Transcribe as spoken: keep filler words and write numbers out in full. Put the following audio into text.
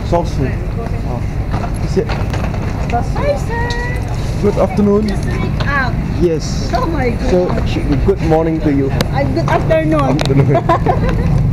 source food. Oh. Is it? Hi, sir. Good afternoon. Just wake up. Yes. Oh my God. So, good morning to you. Uh, good afternoon. Afternoon.